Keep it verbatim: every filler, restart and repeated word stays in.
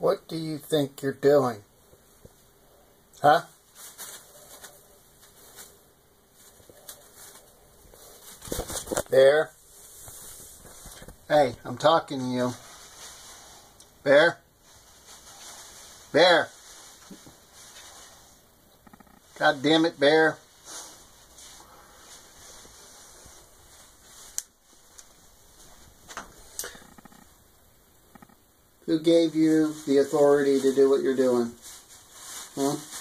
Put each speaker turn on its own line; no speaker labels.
What do you think you're doing? Huh? Bear? Hey, I'm talking to you. Bear? Bear? God damn it, Bear. Who gave you the authority to do what you're doing? Huh?